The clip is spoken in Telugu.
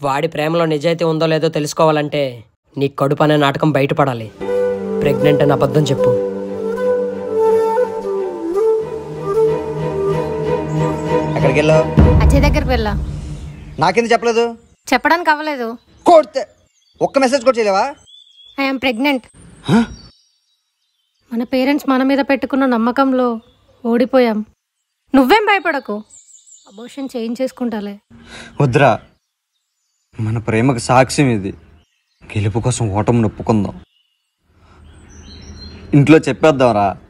వాడి ప్రేమలో నిజాయితీ ఉందో లేదో తెలుసుకోవాలంటే నీ కడుపు అనే నాటకం బయటపడాలి. ప్రెగ్నెంట్ అని అబద్ధం చెప్పు. ఎక్కడికి వెళ్ళావు? అజయ్ దగ్గరికి వెళ్ళా. నాకెందుకు చెప్పలేదు? చెప్పడానికి అవ్వలేదు. కొడితే ఒక్క మెసేజ్ కూడా చేయలేవా? I'm pregnant. మన పేరెంట్స్ మన మీద పెట్టుకున్న నమ్మకంలో ఓడిపోయాం. నువ్వేం భయపడకు, అబోర్షన్ చేయించేసుకుంటాలే. వద్దురా, మన ప్రేమకు సాక్ష్యం ఇది. గెలుపు కోసం ఓటమి నొప్పుకుందాం. ఇంట్లో చెప్పేద్దాంరా.